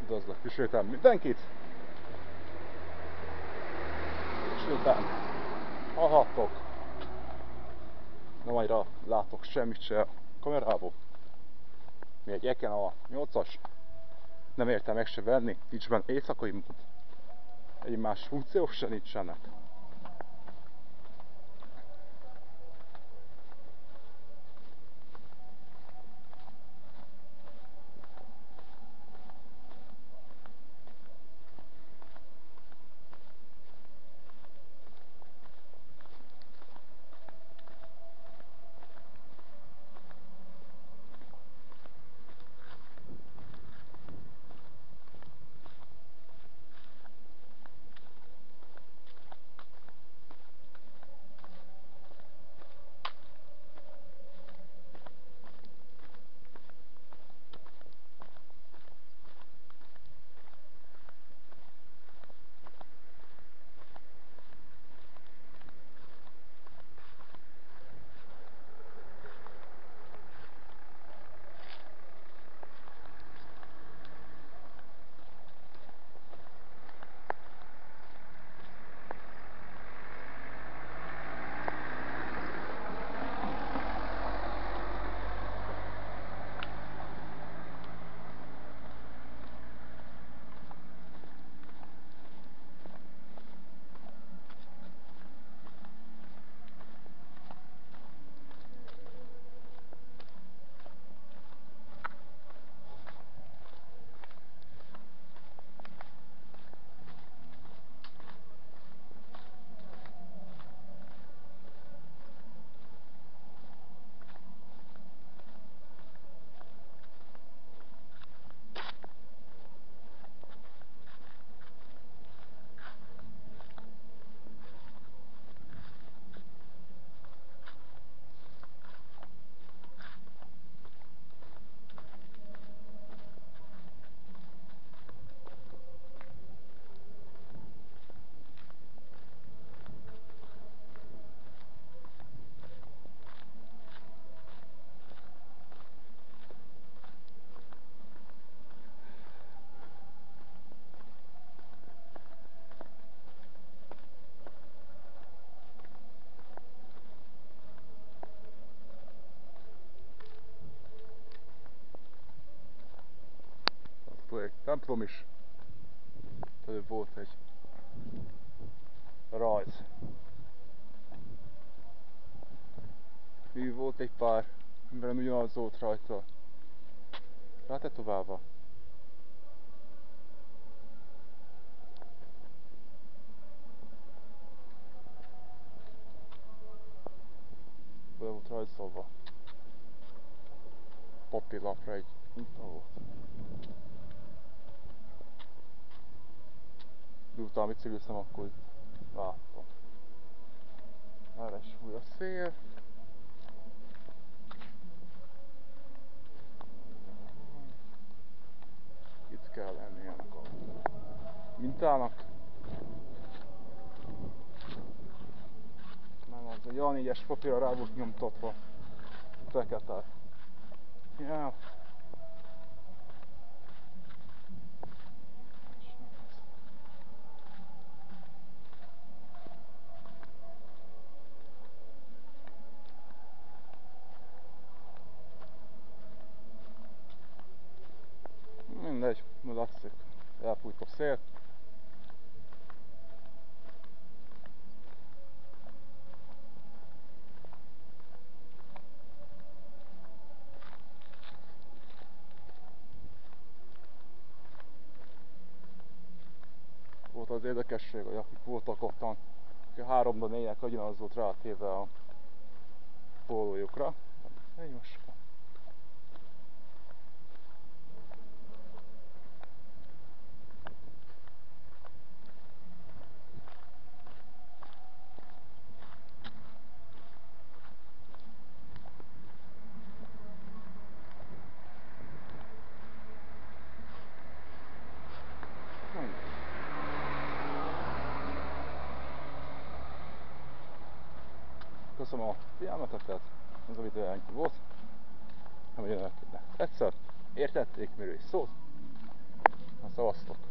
Üdvözlök ismételten mindenkit! Ismételten hallhattok, nem annyira látok semmit se a kamerából. Mi egy Eken a 8-as, nem értem meg se venni, nincs benne éjszakai mód. Egy más funkciók se nincsenek. Templom is. Előbb volt egy rajz. Mi volt egy pár emberen ugyanaz volt rajta. Rátetoválva. Be volt rajzolva. Papírlapra egy minta volt. Miután bicikliztem, akkor láttam. Erre is fúj a szél. Itt kell lenni ennek a mintának. Nem az, egy A4-es papírra rá volt nyomtatva. Fekete. Ja. Mindegy, látszik, elfújt a szél. Volt az érdekesség, hogy akik voltak ottan, 3-ban 4-nek ugyanaz volt rátéve a pólójukra. Egy most. Köszönöm a figyelmeteket, ez a videó ennyi volt. Nem jönnek egyszer, értették, miről is szólt. Szevasztok!